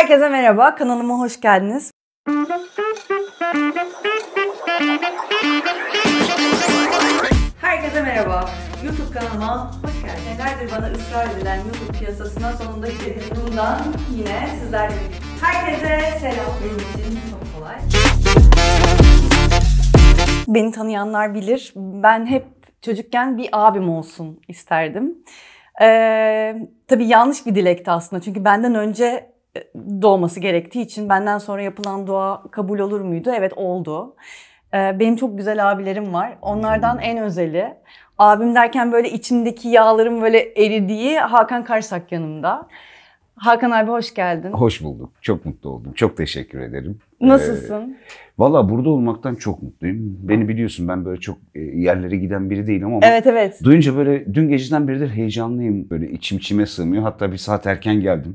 Herkese merhaba, kanalıma hoş geldiniz. Herkese merhaba, YouTube kanalıma hoş geldiniz. Nelerdir bana ısrar edilen YouTube piyasasına sonunda bundan yine sizlerle birlikte. Herkese selam, benim için çok kolay. Beni tanıyanlar bilir, ben hep çocukken bir abim olsun isterdim. Tabii yanlış bir dilekti aslında çünkü benden önce doğması gerektiği için benden sonra yapılan dua kabul olur muydu? Evet, oldu. Benim çok güzel abilerim var. Onlardan en özeli. Abim derken böyle içimdeki yağların böyle eridiği Hakan Karsak yanımda. Hakan abi hoş geldin. Hoş bulduk. Çok mutlu oldum. Çok teşekkür ederim. Nasılsın? Valla burada olmaktan çok mutluyum. Beni biliyorsun, ben böyle çok yerlere giden biri değilim ama Evet. duyunca böyle dün geceden beridir heyecanlıyım. Böyle içime sığmıyor. Hatta bir saat erken geldim.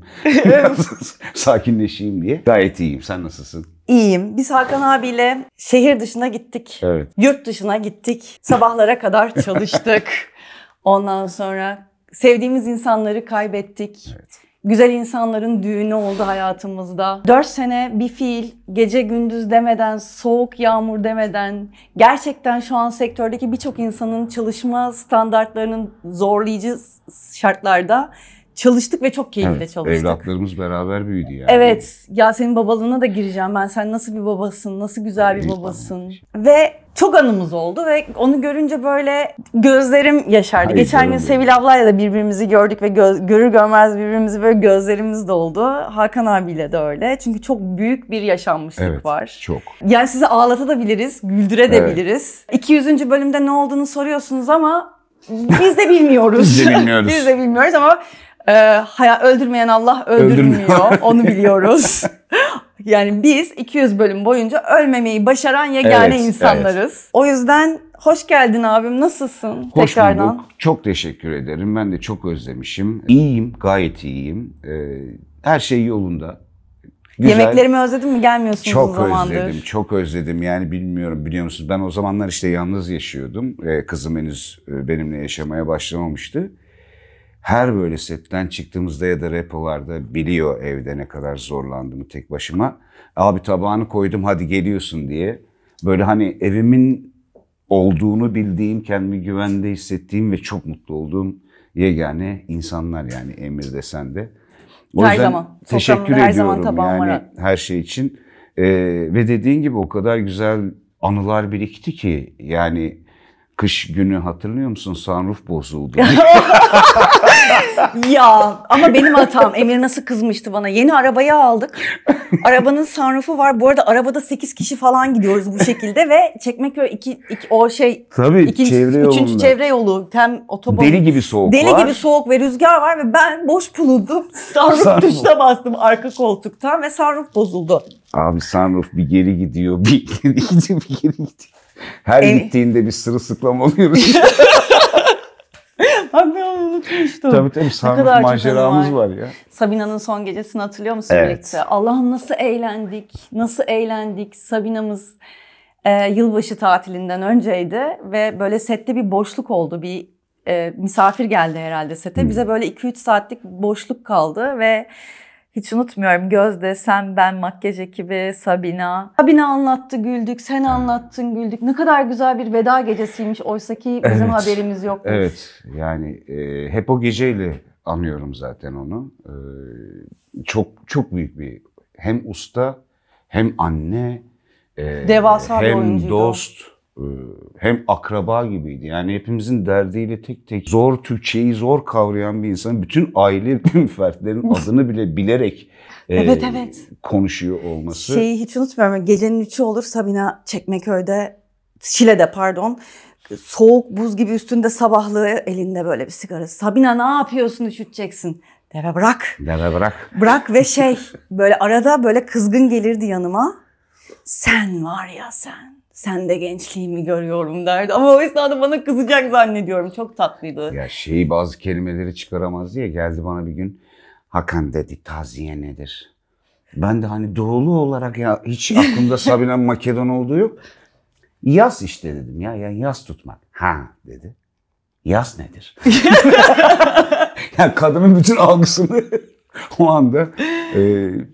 Sakinleşeyim diye. Gayet iyiyim. Sen nasılsın? İyiyim. Biz Hakan abiyle şehir dışına gittik. Evet. Yurt dışına gittik. Sabahlara kadar çalıştık. Ondan sonra sevdiğimiz insanları kaybettik. Evet. Güzel insanların düğünü oldu hayatımızda. 4 sene bir fiil, gece gündüz demeden, soğuk yağmur demeden, gerçekten şu an sektördeki birçok insanın çalışma standartlarının zorlayıcı şartlarda çalıştık ve çok keyifle çalıştık. Evlatlarımız beraber büyüdü yani. Evet. Ya senin babalığına da gireceğim ben. Sen nasıl bir babasın, nasıl güzel bir babasın. Ve çok anımız oldu ve onu görünce böyle gözlerim yaşardı. Geçen gün Sevil ablayla da birbirimizi gördük ve görür görmez birbirimizi böyle gözlerimiz doldu. Hakan abiyle de öyle. Çünkü çok büyük bir yaşanmışlık var. Evet, çok. Yani sizi ağlatabiliriz, güldürebiliriz. 200. bölümde ne olduğunu soruyorsunuz ama biz de bilmiyoruz. Biz de bilmiyoruz. Biz de bilmiyoruz ama öldürmeyen Allah öldürmüyor. Onu biliyoruz. Yani biz 200 bölüm boyunca ölmemeyi başaran yegane insanlarız. Evet. O yüzden hoş geldin abim. Nasılsın? Hoş tekrardan bulduk. Çok teşekkür ederim. Ben de çok özlemişim. İyiyim, gayet iyiyim. Her şey yolunda. Güzel. Yemeklerimi özledin mi? Gelmiyorsunuz çok uzun zamandır. Çok özledim. Yani biliyor musunuz? Ben o zamanlar işte yalnız yaşıyordum. Kızım henüz benimle yaşamaya başlamamıştı. Her böyle setten çıktığımızda ya da repolarda biliyor evde ne kadar zorlandığımı tek başıma. Abi tabağını koydum hadi geliyorsun diye. Böyle hani evimin olduğunu bildiğim, kendimi güvende hissettiğim ve çok mutlu olduğum yegane insanlar yani Emir de sen de. O her yüzden zaman. teşekkür her ediyorum zaman yani var. her şey için. Ve dediğin gibi o kadar güzel anılar birikti ki yani kış günü hatırlıyor musun? Sunroof bozuldu. Ya ama benim hatam. Emir nasıl kızmıştı bana. Yeni arabayı aldık. Arabanın sunroofu var. Bu arada arabada 8 kişi falan gidiyoruz bu şekilde ve Çekmeköy Tabii, üçüncü çevre yolu. Tem otoban. Deli gibi soğuk Deli var. gibi soğuk ve rüzgar var ve ben boş bulundum. Sunroof tuşuna bastım arka koltuktan ve sunroof bozuldu. Abi sunroof bir geri gidiyor, bir geri gidiyor, bir geri gidiyor. Her gittiğinde bir sırılsıklam oluyoruz. Bak ben onu unutmuştum. Tabii sunroof maceramız var ya. Sabina'nın son gecesini hatırlıyor musun birlikte? Allah'ım nasıl eğlendik. Sabina'mız yılbaşı tatilinden önceydi ve böyle sette bir boşluk oldu. Bir misafir geldi herhalde sete. Bize böyle 2-3 saatlik boşluk kaldı ve hiç unutmuyorum. Gözde, sen, ben, makyaj ekibi, Sabina. Sabina anlattı, güldük. Sen anlattın, güldük. Ne kadar güzel bir veda gecesiymiş. Oysa ki bizim haberimiz yokmuş. Evet. Yani hep o geceyle anıyorum zaten onu. Çok büyük bir hem usta hem anne devasa bir hem oyuncuydu. dost hem akraba gibiydi. Yani hepimizin derdiyle tek Türkçeyi zor kavrayan bir insan. Bütün aile fertlerin adını bile bilerek evet. konuşuyor olması. Şeyi hiç unutmuyorum. Gecenin 3'ü olur Sabina Şile'de soğuk buz gibi üstünde sabahlığı elinde böyle bir sigarası. Sabina ne yapıyorsun, üşüteceksin. Deve bırak. Bırak ve böyle arada böyle kızgın gelirdi yanıma. Sen var ya sen de gençliğimi görüyorum derdi. Ama o esnada bana kızacak zannediyorum. Çok tatlıydı. Ya bazı kelimeleri çıkaramaz diye geldi bana bir gün. Hakan dedi, taziye nedir? Ben de hani doğulu olarak ya hiç aklımda Sabina Makedon olduğu yok. Yas işte dedim ya yas tutmak. Ha dedi. Yas nedir? Yani kadının bütün algısını o anda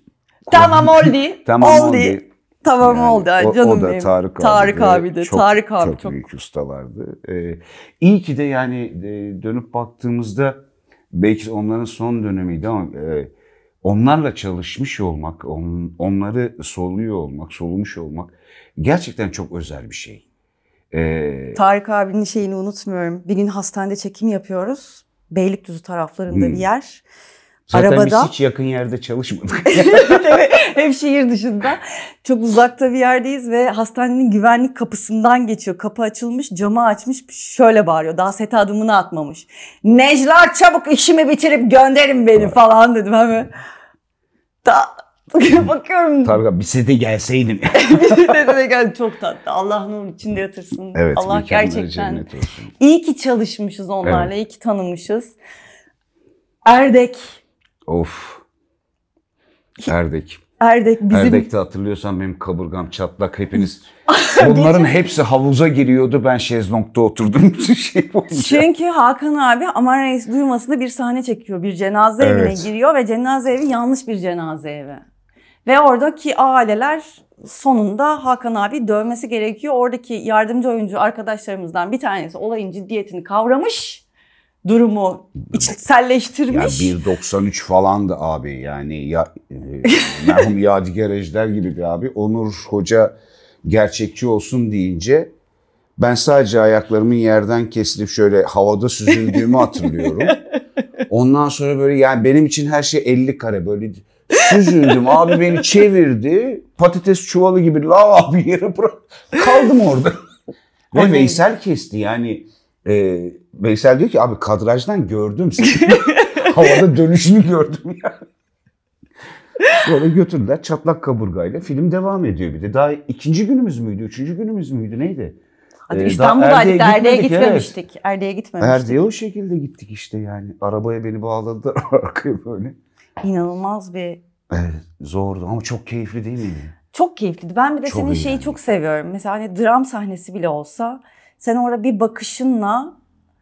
Tamam oldu. Tamam oldu. oldu. Tamam oldu. Canım o da benim. Tarık abi'di. Tarık abi çok büyük ustalardı. İyi ki de yani dönüp baktığımızda belki onların son dönemiydi ama onlarla çalışmış olmak, onları solumuş olmak gerçekten çok özel bir şey. Tarık abinin şeyini unutmuyorum. Bir gün hastanede çekim yapıyoruz. Beylikdüzü taraflarında bir yer. Zaten Arabada. biz hiç yakın yerde çalışmadık. Evet, hep şehir dışında. Çok uzakta bir yerdeyiz ve hastanenin güvenlik kapısından geçiyor. Kapı açılmış, camı açmış, şöyle bağırıyor. Daha sete adımını atmamış. Neclar çabuk işimi bitirip gönderin beni falan dedim hemen. Bakıyorum. Tarık bir sete gelseydin. Bir sete geldi, çok tatlı. Allah nur içinde yatırsın. Evet, Allah gerçekten. İyi ki çalışmışız onlarla, evet. iyi ki tanımışız. Erdek. Of. Erdek. Bizim... Erdek'te hatırlıyorsan benim kaburgam çatlak, hepiniz. Bunların hepsi havuza giriyordu. Ben şezlongda oturdum bütün şey boyunca. Çünkü Hakan abi Aman Reis duymasında bir sahne çekiyor. Bir cenaze evine giriyor ve cenaze evi yanlış bir cenaze evi. Ve oradaki aileler sonunda Hakan abi dövmesi gerekiyor. Oradaki yardımcı oyuncu arkadaşlarımızdan bir tanesi olayın ciddiyetini kavramış. Durumu içselleştirmiş. Ya 1.93 falandı abi, yani merhum Yadigar Ejder gibi bir abi. Onur Hoca gerçekçi olsun deyince ben sadece ayaklarımın yerden kesilip şöyle havada süzüldüğümü hatırlıyorum. Ondan sonra böyle yani benim için her şey 50 kare böyle süzüldüm. Abi beni çevirdi. Patates çuvalı gibi lav bir yere bırak. Kaldım orada. Ve Veysel kesti yani. Veysel diyor ki abi kadrajdan gördüm seni. Havada dönüşünü gördüm yani. Sonra götürdüler çatlak kaburgayla. Film devam ediyor bir de. Daha ikinci günümüz müydü? Üçüncü günümüz müydü? Neydi? İstanbul'daydık. Erdek'e gitmemiştik. Evet. Erdek'e gitmemiştik. Erdek'e o şekilde gittik işte yani. Arabaya beni bağladılar arkaya böyle. İnanılmaz bir... Evet, zordu ama çok keyifli değil miydi? Çok keyifliydi. Ben bir de senin şeyi çok seviyorum. Mesela hani dram sahnesi bile olsa sen orada bir bakışınla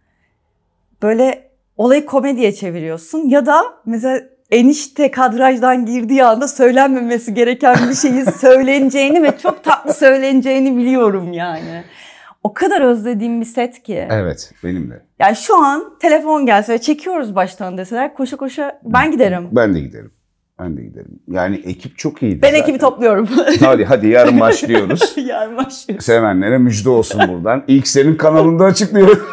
böyle olayı komediye çeviriyorsun. Ya da mesela enişte kadrajdan girdiği anda söylenmemesi gereken bir şeyi söyleneceğini ve çok tatlı söyleneceğini biliyorum yani. O kadar özlediğim bir set ki. Evet, benim de. Yani şu an telefon gelse ve çekiyoruz baştan deseler koşa koşa ben giderim. Ben de giderim. Yani ekip çok iyiydi. Ben zaten ekibi topluyorum. Hadi yarın başlıyoruz. Yarın başlıyoruz. Sevenlere müjde olsun buradan. İlk senin kanalında açıklıyorum.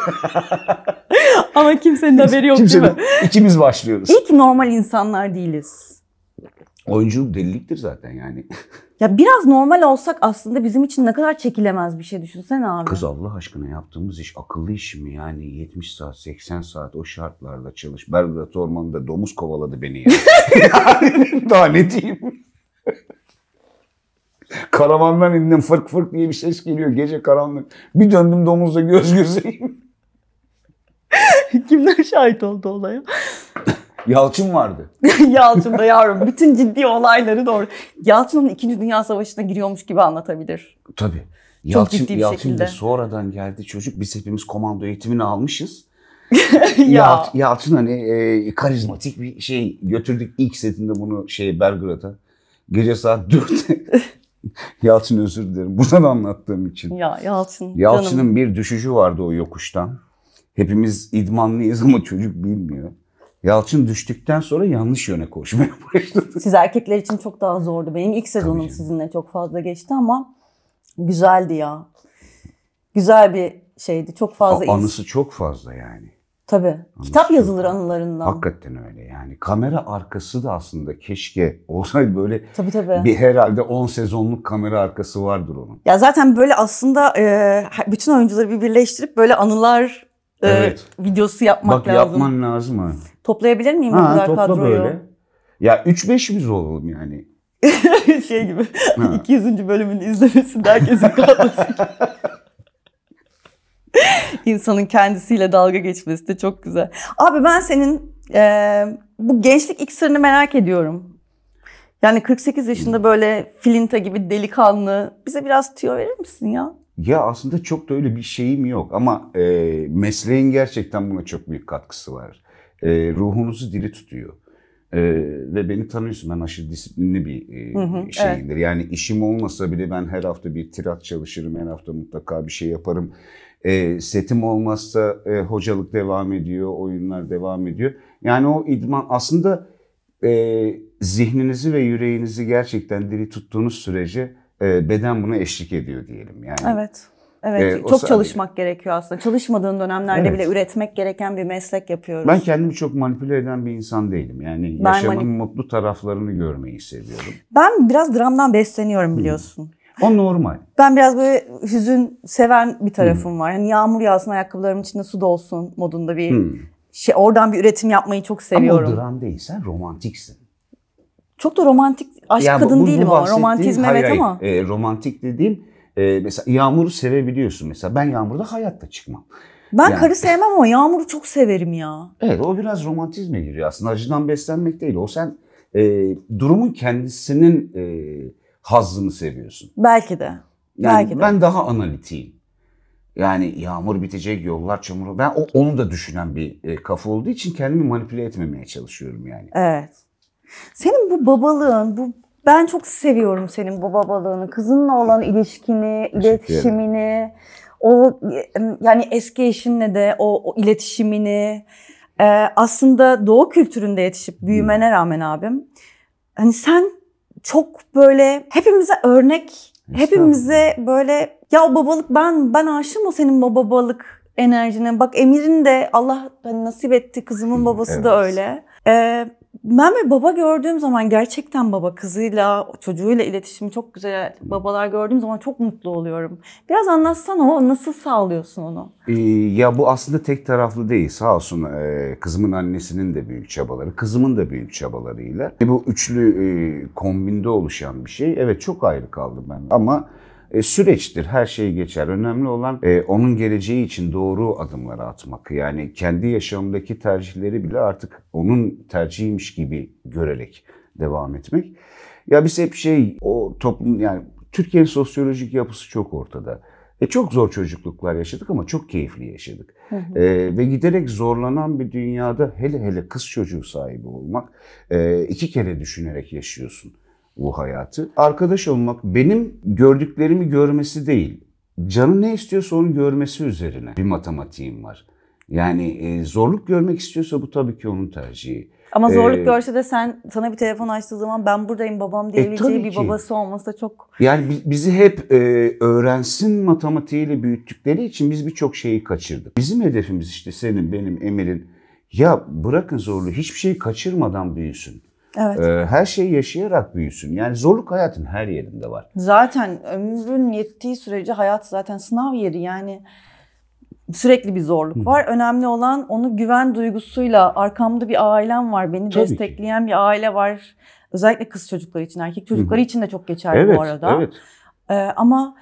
Ama kimsenin haberi yok değil mi? İkimiz başlıyoruz. İyi ki normal insanlar değiliz. Oyunculuk deliliktir zaten yani. Ya biraz normal olsak aslında bizim için ne kadar çekilemez bir şey, düşünsene abi. Kız Allah aşkına yaptığımız iş akıllı iş mi yani? 70 saat 80 saat o şartlarda çalış. Belgrad Ormanı'nda domuz kovaladı beni ya. Daha ne diyeyim? Karavandan indim, fırk fırk diye bir ses geliyor gece karanlık. Bir döndüm domuzla göz gözeyim. Kimler şahit oldu olaya? Yalçın vardı. Yalçın da yavrum bütün ciddi olayları doğru. Yalçın onun 2. Dünya Savaşı'na giriyormuş gibi anlatabilir. Tabii. Çok ciddi bir Yalçın şekilde. da sonradan geldi çocuk. Biz hepimiz komando eğitimini almışız. Ya. Yalçın hani karizmatik bir şey, götürdük ilk setinde bunu Belgrad'a. Gece saat 4'te. Yalçın özür dilerim buradan anlattığım için. Ya Yalçın'ın canım. bir düşüşü vardı o yokuştan. Hepimiz idmanlıyız ama çocuk bilmiyor. Yalçın düştükten sonra yanlış yöne koşmaya başladı. Siz erkekler için çok daha zordu. Benim ilk sezonum sizinle çok fazla geçti ama güzeldi ya. Güzel bir şeydi. Çok fazla anısı çok fazla yani. Tabii. Anısı Kitap yazılır anılarından. Hakikaten öyle yani. Kamera arkası da aslında keşke olsaydı böyle. Tabii. Bir herhalde 10 sezonluk kamera arkası vardır onun. Ya zaten böyle aslında bütün oyuncuları bir birleştirip böyle anılar videosu yapmak lazım. Bak yapman lazım ha. Toplayabilir miyim bu kadar topla kadroyu? Böyle. Ya 3-5'imiz olalım yani. Şey gibi 200. bölümünü izlemesinde herkesin kalması. İnsanın kendisiyle dalga geçmesi de çok güzel. Abi ben senin bu gençlik iksirini merak ediyorum. Yani 48 yaşında böyle filinta gibi delikanlı. Bize biraz tüyo verir misin ya? Ya aslında çok da öyle bir şeyim yok ama mesleğin gerçekten buna çok büyük katkısı var. Ruhunuzu diri tutuyor. Ve beni tanıyorsun, ben aşırı disiplinli bir şeyimdir. Evet. Yani işim olmasa bile ben her hafta bir tirat çalışırım, her hafta mutlaka bir şey yaparım. Setim olmazsa hocalık devam ediyor, oyunlar devam ediyor. Yani o idman aslında zihninizi ve yüreğinizi gerçekten diri tuttuğunuz sürece beden buna eşlik ediyor diyelim. Yani. Evet. Evet, çok çalışmak gerekiyor aslında. Çalışmadığın dönemlerde bile üretmek gereken bir meslek yapıyoruz. Ben kendimi çok manipüle eden bir insan değilim. Yani yaşamın mutlu taraflarını görmeyi seviyorum. Ben biraz dramdan besleniyorum biliyorsun. O normal. Ben biraz böyle hüzün seven bir tarafım var. Yani yağmur yağsın, ayakkabılarımın içinde su dolsun modunda bir şey. Oradan bir üretim yapmayı çok seviyorum. Ama o dram değil, sen romantiksin. Çok da romantik aşk ya kadın değilim ama romantizm ama. Romantik dediğim mesela yağmuru sevebiliyorsun mesela. Ben yağmurda hayatta çıkmam. Ben karı sevmem ama yağmuru çok severim ya. Evet, o biraz romantizme giriyor aslında. Acıdan beslenmek değil. O sen durumun kendisinin hazzını seviyorsun. Belki de. Yani belki de. Ben daha analitiyim. Yani yağmur bitecek, yollar çamur. Ben onu da düşünen bir kafa olduğu için kendimi manipüle etmemeye çalışıyorum yani. Evet. Senin bu babalığın, ben çok seviyorum senin bu babalığını, kızınla olan ilişkini, iletişimini, o yani eski eşinle de o iletişimini, aslında Doğu kültüründe yetişip büyümene rağmen abim, hani sen çok böyle hepimize örnek, hepimize böyle ya o babalık ben aşığım o senin o babalık enerjine. Bak Emir'in de Allah hani nasip etti, kızımın babası da öyle. Ben bir baba gördüğüm zaman gerçekten baba kızıyla, çocuğuyla iletişimi çok güzel babalar gördüğüm zaman çok mutlu oluyorum. Biraz anlatsana o nasıl sağlıyorsun onu? Ya bu aslında tek taraflı değil. Sağ olsun kızımın annesinin de büyük çabaları, kızımın da büyük çabalarıyla. Bu üçlü kombinde oluşan bir şey. Evet çok ayrı kaldım ben ama süreçtir, her şey geçer. Önemli olan onun geleceği için doğru adımları atmak. Yani kendi yaşamındaki tercihleri bile artık onun tercihiymiş gibi görerek devam etmek. Ya biz hep o toplum yani Türkiye'nin sosyolojik yapısı çok ortada. Çok zor çocukluklar yaşadık ama çok keyifli yaşadık. Ve giderek zorlanan bir dünyada hele kız çocuğu sahibi olmak 2 kere düşünerek yaşıyorsun bu hayatı. Arkadaş olmak benim gördüklerimi görmesi değil, canı ne istiyorsa onu görmesi üzerine bir matematiğim var. Yani zorluk görmek istiyorsa bu tabii ki onun tercihi. Ama zorluk görse de sana bir telefon açtığı zaman ben buradayım babam diyebileceği bir babası olması da çok... Yani bizi hep öğrensin matematiğiyle büyüttükleri için biz birçok şeyi kaçırdık. Bizim hedefimiz işte senin, benim, Emir'in ya bırakın zorluğu hiçbir şeyi kaçırmadan büyüsün. Evet. Her şeyi yaşayarak büyüsün. Yani zorluk hayatın her yerinde var. Zaten ömrün yettiği sürece hayat zaten sınav yeri yani sürekli bir zorluk var. Önemli olan onu güven duygusuyla arkamda bir ailem var, beni destekleyen bir aile var. Özellikle kız çocukları için, erkek çocukları için de çok geçerli bu arada. Evet. Ama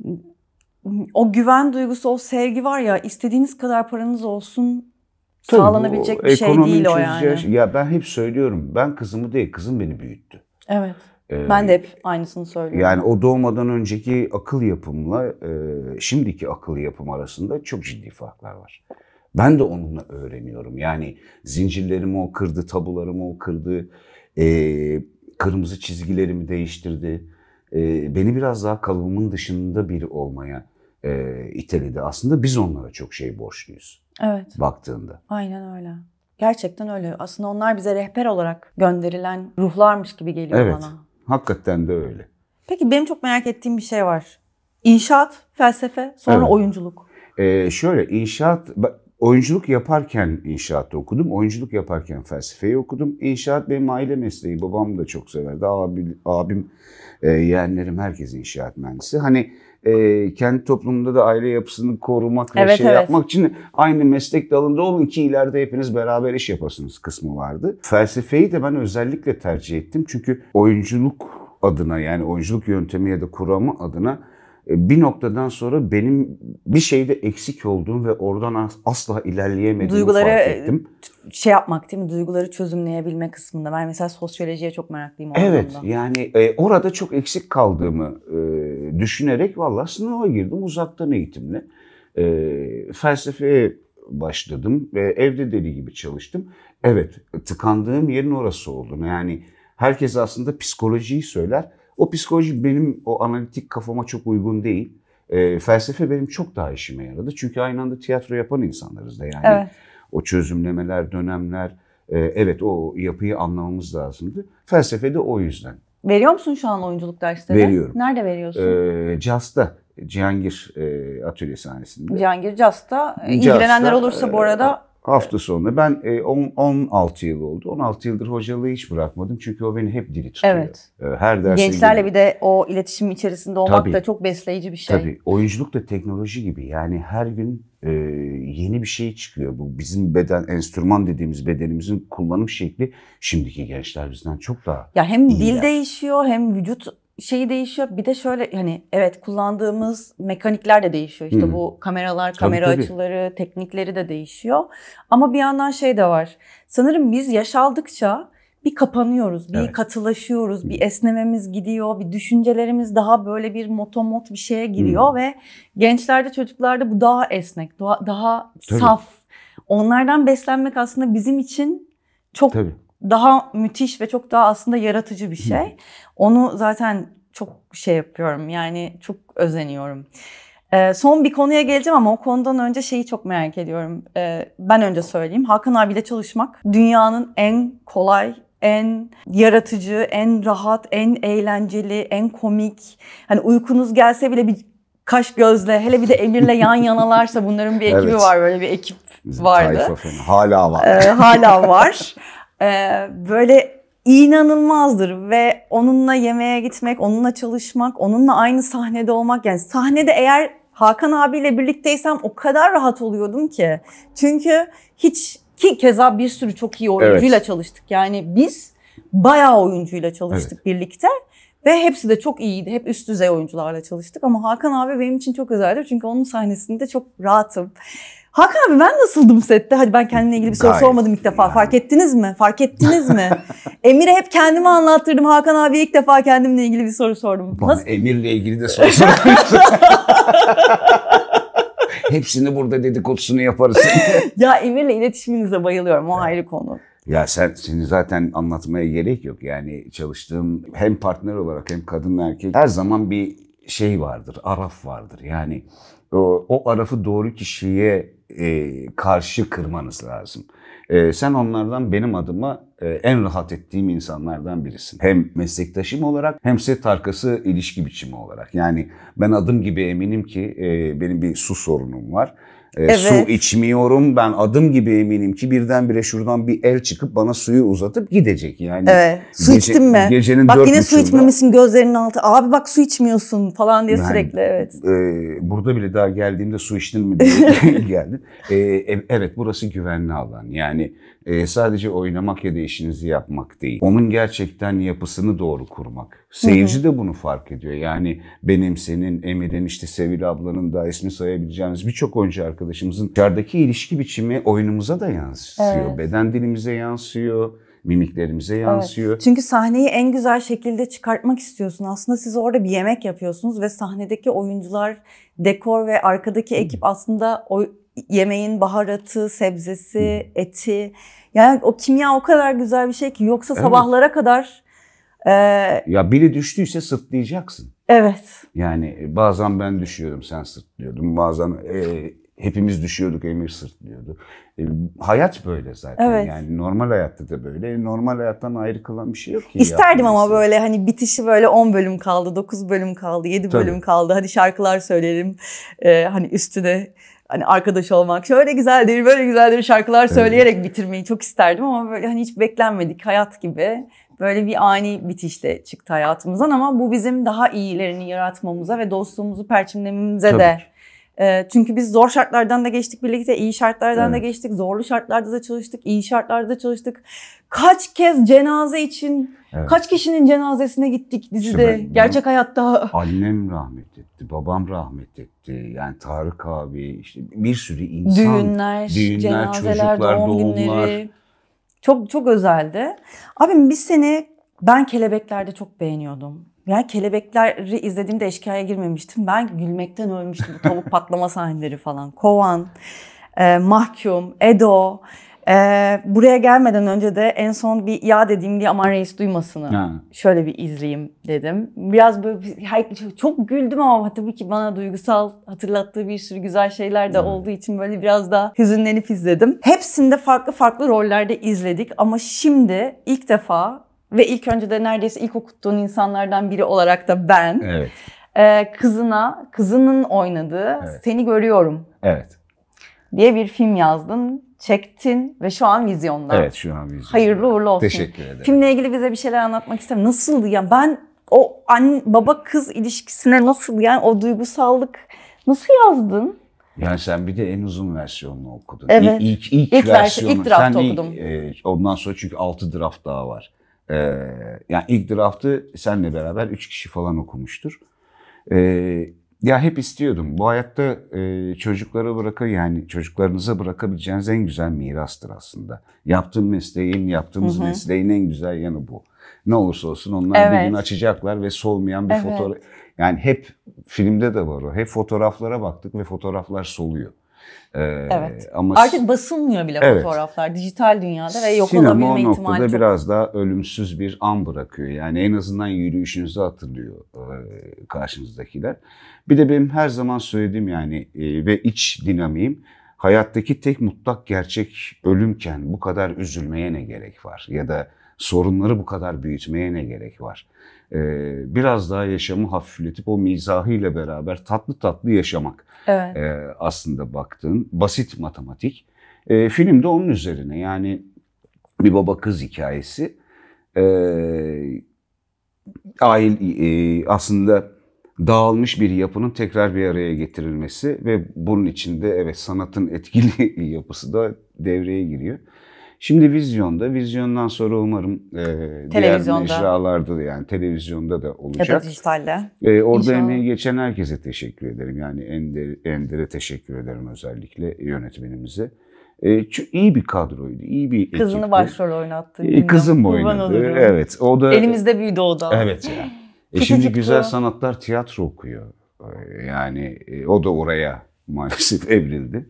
o güven duygusu, o sevgi var ya istediğiniz kadar paranız olsun sağlanabilecek bir şey değil o yani. Ya ben hep söylüyorum ben kızımı değil kızım beni büyüttü. Evet. Ben de hep aynısını söylüyorum. Yani o doğmadan önceki akıl yapımla şimdiki akıl yapım arasında çok ciddi farklar var. Ben de onunla öğreniyorum. Yani zincirlerimi o kırdı, tabularımı o kırdı, kırmızı çizgilerimi değiştirdi. Beni biraz daha kalıbımın dışında biri olmaya iteledi. Aslında biz onlara çok şey borçluyuz. Evet. Baktığında. Aynen öyle. Gerçekten öyle. Aslında onlar bize rehber olarak gönderilen ruhlarmış gibi geliyor bana. Evet. Hakikaten de öyle. Peki benim çok merak ettiğim bir şey var. İnşaat, felsefe, sonra oyunculuk. Oyunculuk yaparken inşaatta okudum. Oyunculuk yaparken felsefeyi okudum. İnşaat benim aile mesleği. Babam da çok severdi. Abim, yeğenlerim herkes inşaat mühendisi. Hani kendi toplumunda da aile yapısını korumak ve yapmak için aynı meslek dalında olun ki ileride hepiniz beraber iş yapasınız kısmı vardı. Felsefeyi de ben özellikle tercih ettim. Çünkü oyunculuk adına yani oyunculuk yöntemi ya da kuramı adına bir noktadan sonra benim bir şeyde eksik olduğum ve oradan asla ilerleyemediğimi fark ettim. Yapmak değil mi? Duyguları çözümleyebilme kısmında. Ben mesela sosyolojiye çok meraklıyım. Evet yani orada çok eksik kaldığımı düşünerek vallahi sınava girdim uzaktan eğitimle. Felsefeye başladım ve evde deli gibi çalıştım. Evet, tıkandığım yerin orası oldu. Yani herkes aslında psikolojiyi söyler. O psikoloji benim o analitik kafama çok uygun değil. Felsefe benim çok daha işime yaradı. Çünkü aynı anda tiyatro yapan insanlarız da yani. Evet. O çözümlemeler, dönemler, evet o yapıyı anlamamız lazımdı. Felsefe de o yüzden. Veriyor musun şu an oyunculuk dersleri? Veriyorum. Nerede veriyorsun? CAS'ta, Cihangir atölye sahnesinde. Cihangir CAS'ta. İlgilenenler olursa bu arada... Hafta sonu. Ben 16 yıl oldu. 16 yıldır hocalığı hiç bırakmadım. Çünkü o beni hep diri tutuyor. Evet. Her derse gençlerle bir de o iletişim içerisinde olmak tabii, da çok besleyici bir şey. Tabii. Oyunculuk da teknoloji gibi. Yani her gün yeni bir şey çıkıyor. Bu bizim beden, enstrüman dediğimiz bedenimizin kullanım şekli şimdiki gençler bizden çok daha ya hem iyiler. Dil değişiyor hem vücut şeyi değişiyor. Bir de şöyle hani evet kullandığımız mekanikler de değişiyor. İşte bu kameralar, kamera açıları, teknikleri de değişiyor. Ama bir yandan şey de var. Sanırım biz yaş aldıkça bir kapanıyoruz, bir katılaşıyoruz, bir esnememiz gidiyor, bir düşüncelerimiz daha böyle bir motomot bir şeye giriyor ve gençlerde, çocuklarda bu daha esnek, daha saf. Onlardan beslenmek aslında bizim için çok daha müthiş ve çok daha aslında yaratıcı bir şey. Onu zaten çok şey yapıyorum yani çok özeniyorum. Son bir konuya geleceğim ama o konudan önce şeyi çok merak ediyorum. Ben önce söyleyeyim. Hakan abiyle çalışmak dünyanın en kolay, en yaratıcı, en rahat, en eğlenceli, en komik. Hani uykunuz gelse bile bir kaş gözle, hele bir de Emir'le yan yanalarsa bunların bir ekibi var, böyle bir ekip vardı. Hala var. Hala var. Böyle inanılmazdır ve onunla yemeğe gitmek, onunla çalışmak, onunla aynı sahnede olmak. Yani sahnede eğer Hakan abiyle birlikteysem o kadar rahat oluyordum ki. Çünkü ki keza bir sürü çok iyi oyuncuyla çalıştık. Yani biz bayağı oyuncuyla çalıştık birlikte. Ve hepsi de çok iyiydi. Hep üst düzey oyuncularla çalıştık. Ama Hakan abi benim için çok özeldir. Çünkü onun sahnesinde çok rahatım. Hakan abi ben nasıldım sette? Hadi ben kendimle ilgili bir soru sormadım ilk defa. Yani. Fark ettiniz mi? Fark ettiniz mi? Emir'e hep kendimi anlattırdım. Hakan abiye ilk defa kendimle ilgili bir soru sordum. Bana Emir'le ilgili de soru sordum. Hepsini burada dedikodusunu yaparız. Ya Emir'le iletişiminize bayılıyorum. O ayrı konu. Ya seni zaten anlatmaya gerek yok. Yani çalıştığım hem partner olarak hem kadın erkek her zaman bir şey vardır, araf vardır. Yani o arafı doğru kişiye karşı kırmanız lazım. Sen onlardan benim adıma en rahat ettiğim insanlardan birisin. Hem meslektaşım olarak hem set arkası ilişki biçimi olarak. Yani ben adım gibi eminim ki benim bir su sorunum var. Su içmiyorum. Ben adım gibi eminim ki birdenbire şuradan bir el çıkıp bana suyu uzatıp gidecek. Yani su içtin mi? Gecenin bak yine su içmemişsin gözlerinin altı. Abi bak su içmiyorsun falan diye yani, sürekli burada bile daha geldiğimde su içtin mi diye geldin. Evet burası güvenli alan. Yani sadece oynamak ya da işinizi yapmak değil. Onun gerçekten yapısını doğru kurmak. Seyirci de bunu fark ediyor. Yani benim, senin, Emir'in, işte Sevil ablanın da ismi sayabileceğimiz birçok oyuncu arkadaşımızın dışarıdaki ilişki biçimi oyunumuza da yansıyor. Evet. Beden dilimize yansıyor, mimiklerimize yansıyor. Evet. Çünkü sahneyi en güzel şekilde çıkartmak istiyorsun. Aslında siz orada bir yemek yapıyorsunuz ve sahnedeki oyuncular, dekor ve arkadaki ekip aslında o yemeğin baharatı, sebzesi, eti. Yani o kimya o kadar güzel bir şey ki yoksa sabahlara kadar... Ya biri düştüyse sırtlayacaksın. Evet. Yani bazen ben düşüyorum, sen sırtlıyordun. Bazen hepimiz düşüyorduk, Emir sırtlıyordu. Hayat böyle zaten. Evet. Yani normal hayatta da böyle. Normal hayattan ayrı kalan bir şey yok ki. İsterdim ama böyle hani bitişi böyle 10 bölüm kaldı, 9 bölüm kaldı, 7 bölüm kaldı. Hadi şarkılar söyleyelim. Hani üstüne... Hani arkadaş olmak şöyle güzeldir, böyle güzeldir şarkılar söyleyerek bitirmeyi çok isterdim ama böyle hani hiç beklenmedik hayat gibi böyle bir ani bitişle çıktı hayatımızdan ama bu bizim daha iyilerini yaratmamıza ve dostluğumuzu perçinlememize de. Çünkü biz zor şartlardan da geçtik birlikte, iyi şartlardan da geçtik, zorlu şartlarda da çalıştık, iyi şartlarda da çalıştık. Kaç kez cenaze için, kaç kişinin cenazesine gittik dizide, işte gerçek hayatta. Annem rahmet etti, babam rahmet etti. Yani Tarık abi, işte bir sürü insan. Düğünler cenazeler, doğum günleri. Çok çok özeldi. Abim ben Kelebekler'de çok beğeniyordum. Yani Kelebekler'i izlediğimde eşkıyaya girmemiştim. Ben gülmekten ölmüştüm. Bu tavuk patlama sahneleri falan. Kovan, Mahkum, Edo. Buraya gelmeden önce de en son bir ya dediğim diye Aman Reis duymasını şöyle bir izleyeyim dedim. Biraz böyle çok güldüm ama tabii ki bana duygusal hatırlattığı bir sürü güzel şeyler de olduğu için böyle biraz daha hüzünlenip izledim. Hepsinde farklı farklı rollerde izledik ama şimdi ilk defa ve ilk önce de neredeyse ilk okuttuğun insanlardan biri olarak da ben kızının oynadığı Seni Görüyorum diye bir film yazdın. Çektin ve şu an vizyonda. Evet, şu an vizyonda. Hayırlı uğurlu olsun. Teşekkür ederim. Filmle ilgili bize bir şeyler anlatmak isterim. Nasıldı yani? Ben o anne baba kız ilişkisine nasıl, yani o duygusallık nasıl yazdın? Yani sen bir de en uzun versiyonunu okudun. Evet. İlk versiyonu. İlk draft okudum. Ondan sonra çünkü 6 draft daha var. Yani ilk draftı seninle beraber 3 kişi falan okumuştur. Ya hep istiyordum. Bu hayatta çocuklarınıza bırakabileceğiniz en güzel mirastır aslında. Yaptığımız mesleğin en güzel yanı bu. Ne olursa olsun onlar bir gün açacaklar ve solmayan bir fotoğraf. Yani hep filmde de var o. Hep fotoğraflara baktık ve fotoğraflar soluyor. Ama artık basılmıyor bile fotoğraflar dijital dünyada ve yok olabilme ihtimali çok. Sinema o noktada biraz daha ölümsüz bir an bırakıyor. Yani en azından yürüyüşünüzü hatırlıyor karşınızdakiler. Bir de benim her zaman söylediğim ve iç dinamiğim, hayattaki tek mutlak gerçek ölümken bu kadar üzülmeye ne gerek var? Ya da sorunları bu kadar büyütmeye ne gerek var? Biraz daha yaşamı hafifletip o mizahıyla beraber tatlı tatlı yaşamak. Aslında baktığın basit matematik. Film de onun üzerine, yani bir baba kız hikayesi. Aslında dağılmış bir yapının tekrar bir araya getirilmesi ve bunun içinde sanatın etkili yapısı da devreye giriyor. Şimdi vizyondan sonra umarım diğer mecralarda, yani televizyonda da olacak. Ya da dijitalde. Orada emeği geçen herkese teşekkür ederim. Yani Ender'e teşekkür ederim, özellikle yönetmenimize. İyi bir kadroydu, iyi bir ekipti. Kızını başrol oynattı. Kızım oynadı. Evet. O da elimizde büyüdü o da. Evet yani. Şimdi Güzel Sanatlar tiyatro okuyor. Yani o da oraya maalesef evrildi.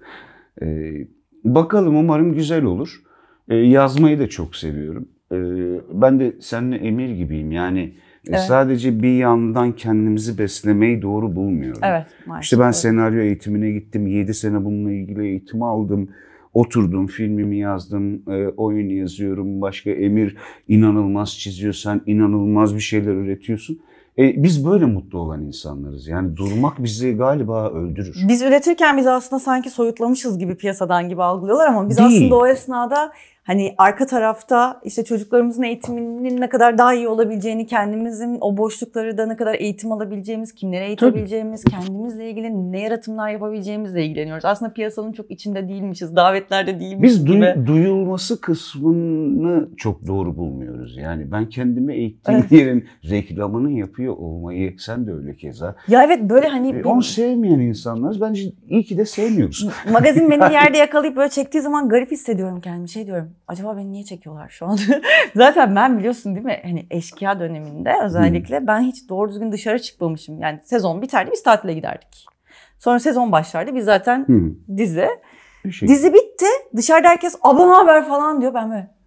Bakalım, umarım güzel olur. Yazmayı da çok seviyorum. Ben de seninle Emir gibiyim. Yani sadece bir yandan kendimizi beslemeyi doğru bulmuyorum. Evet, maalesef. İşte ben senaryo eğitimine gittim. 7 sene bununla ilgili eğitim aldım. Oturdum, filmimi yazdım, oyun yazıyorum. Başka Emir inanılmaz çiziyor, sen inanılmaz bir şeyler üretiyorsun. Biz böyle mutlu olan insanlarız. Yani durmak bizi galiba öldürür. Biz üretirken biz aslında sanki soyutlamışız gibi piyasadan gibi algılıyorlar ama biz Değil. Aslında o esnada hani arka tarafta işte çocuklarımızın eğitiminin ne kadar daha iyi olabileceğini, kendimizin o boşlukları da ne kadar eğitim alabileceğimiz, kimlere eğitebileceğimiz, kendimizle ilgili ne yaratımlar yapabileceğimizle ilgileniyoruz. Aslında piyasanın çok içinde değilmişiz, davetlerde değilmişiz gibi. Biz duyulması kısmını çok doğru bulmuyoruz. Yani ben kendimi eğittiğim yerin reklamını yapıyor olmayı, sen de öyle keza. Ya evet, böyle hani... Onu sevmeyen insanlarız. Bence iyi ki de sevmiyoruz. Magazin beni bir yerde yakalayıp böyle çektiği zaman garip hissediyorum kendimi. Şey diyorum, acaba beni niye çekiyorlar şu an? Zaten ben, biliyorsun değil mi, hani eşkıya döneminde özellikle ben hiç doğru düzgün dışarı çıkmamışım. Yani sezon biterdi, biz tatile giderdik. Sonra sezon başlardı, biz zaten dizi. Dizi bitti, dışarıda herkes abla ne haber falan diyor, ben böyle.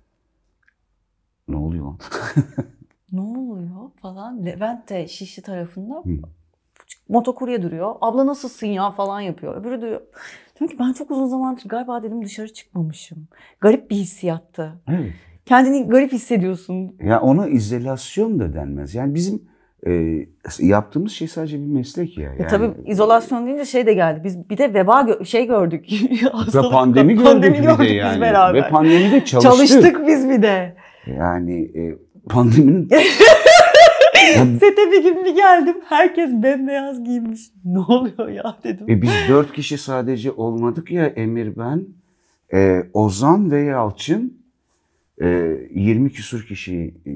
Ne oluyor? Ne oluyor falan. Levent de Şişli tarafında motokurye duruyor. Abla nasılsın ya falan yapıyor. Öbürü diyor. Diyorum ki ben çok uzun zamandır galiba dedim dışarı çıkmamışım. Garip bir hissiyattı. Evet. Kendini garip hissediyorsun. Ya ona izolasyon da denmez. Yani bizim yaptığımız şey sadece bir meslek ya. Yani, tabii izolasyon deyince şey de geldi. Biz bir de veba gördük. Ve pandemi gördük bir de yani. Beraber. Ve pandemide çalıştık biz bir de. Yani pandeminin... Sete bir gün bir geldim. Herkes bembeyaz giymiş. Ne oluyor ya dedim. Biz 4 kişi sadece olmadık ya, Emir, ben, Ozan ve Yalçın. 20 küsur kişi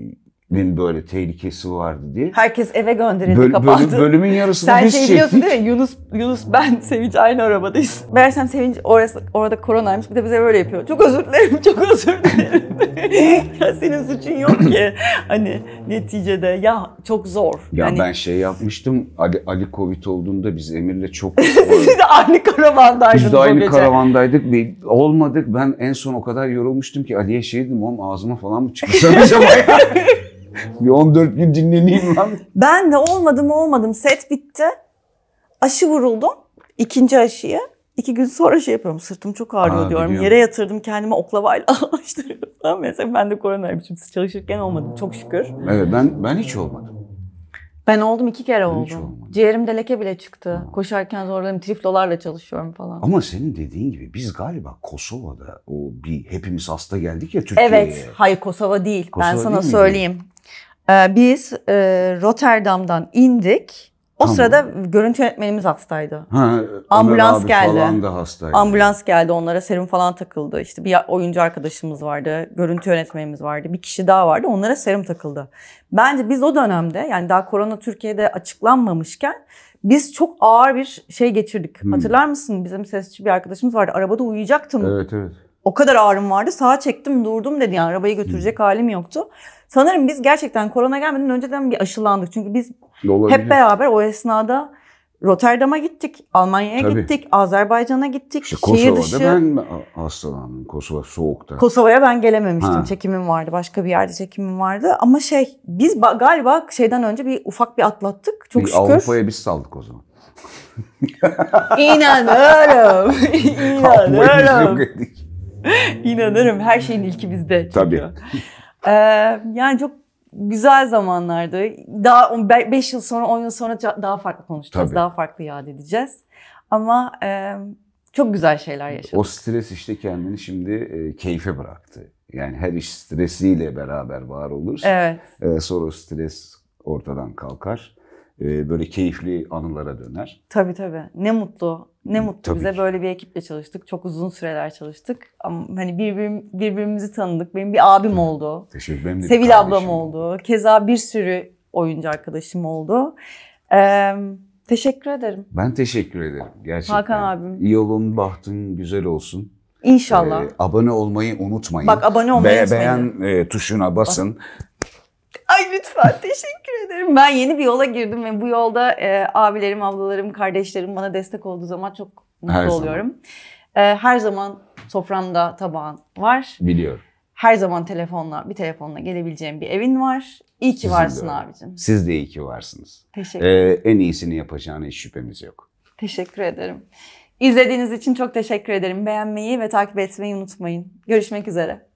böyle tehlikesi vardı diye. Herkes eve gönderildi, kapandı. Bölümün yarısını sen biz çektik. Sen biliyorsun değil mi? Yunus ben Sevinç aynı arabadayız. Meğersem Sevinç orada koronaymış, bir de bize böyle yapıyor. Çok özür dilerim, çok özür dilerim. Ya senin suçun yok ki. Hani neticede ya çok zor. Ya hani... ben şey yapmıştım, Ali Covid olduğunda biz Emir'le çok... Siz de aynı karavandaydınız. Biz de aynı karavandaydık. Olmadık. Ben en son o kadar yorulmuştum ki Ali'ye şey dedim, oğlum ağzıma falan mı çıkmışsam acaba ya? Bir 14 gün dinleneyim lan. Ben de olmadım. Set bitti. Aşı vuruldum. 2. aşıyı. 2 gün sonra şey yapıyorum. Sırtım çok ağrıyor diyorum. Biliyorum. Yere yatırdım kendimi, oklavayla açtırıyorum falan. Mesela ben de koronaymışım. Siz çalışırken olmadım çok şükür. Evet, ben hiç olmadım. Ben oldum, 2 kere oldum. Ciğerimde leke bile çıktı. Koşarken zorladım. Triflolarla çalışıyorum falan. Ama senin dediğin gibi biz galiba Kosova'da hepimiz hasta geldik ya Türkiye'ye. Evet. Hayır, Kosova değil. Ben sana söyleyeyim. Biz Rotterdam'dan indik. O sırada görüntü yönetmenimiz hastaydı. Ambulans geldi. Falan da hastaydı. Ambulans geldi, onlara serum falan takıldı. İşte bir oyuncu arkadaşımız vardı, görüntü yönetmenimiz vardı, bir kişi daha vardı. Onlara serum takıldı. Bence biz o dönemde, yani daha korona Türkiye'de açıklanmamışken biz çok ağır bir şey geçirdik. Hatırlar mısın? Bizim sesçi bir arkadaşımız vardı. Arabada uyuyacaktım. Evet. O kadar ağrım vardı. Sağa çektim, durdum dedi. Yani arabayı götürecek halim yoktu. Sanırım biz gerçekten korona gelmeden önceden bir aşılandık. Çünkü biz hep beraber o esnada Rotterdam'a gittik, Almanya'ya gittik, Azerbaycan'a gittik. İşte Kosova'da ben hastalandım. Kosova soğukta. Kosova'ya ben gelememiştim. Çekimim vardı. Başka bir yerde çekimim vardı. Ama biz galiba şeyden önce bir ufak bir atlattık. Çok şükür. Avrupa'ya biz saldık o zaman. İnanırım. İnanırım. Her şeyin ilki bizde. Çünkü. Tabii. Yani çok güzel zamanlardı. Daha 5 yıl sonra, 10 yıl sonra daha farklı konuşacağız. Tabii. Daha farklı yad edeceğiz. Ama çok güzel şeyler yaşadık. O stres işte kendini şimdi keyfe bıraktı. Yani her iş stresiyle beraber var olur. Evet. Sonra o stres ortadan kalkar. Böyle keyifli anılara döner. Tabii. Ne mutlu. Ne mutlu tabii bize ki. Böyle bir ekiple çalıştık. Çok uzun süreler çalıştık. Ama hani birbirimizi tanıdık. Benim bir abim oldu. Teşekkür ederim. Sevil ablam oldu. Keza bir sürü oyuncu arkadaşım oldu. Teşekkür ederim. Ben teşekkür ederim. Gerçekten. Hakan abim. İyi olun, bahtın güzel olsun. İnşallah. Abone olmayı unutmayın. Bak, abone olmayı unutmayın. Beğen tuşuna basın. Ay lütfen, teşekkür ederim. Ben yeni bir yola girdim ve bu yolda abilerim, ablalarım, kardeşlerim bana destek olduğu zaman çok mutlu oluyorum. Her zaman soframda tabağın var. Biliyorum. Her zaman bir telefonla gelebileceğim bir evin var. İyi ki varsın abicim. Siz de iyi ki varsınız. Teşekkür ederim. En iyisini yapacağına hiç şüphemiz yok. Teşekkür ederim. İzlediğiniz için çok teşekkür ederim. Beğenmeyi ve takip etmeyi unutmayın. Görüşmek üzere.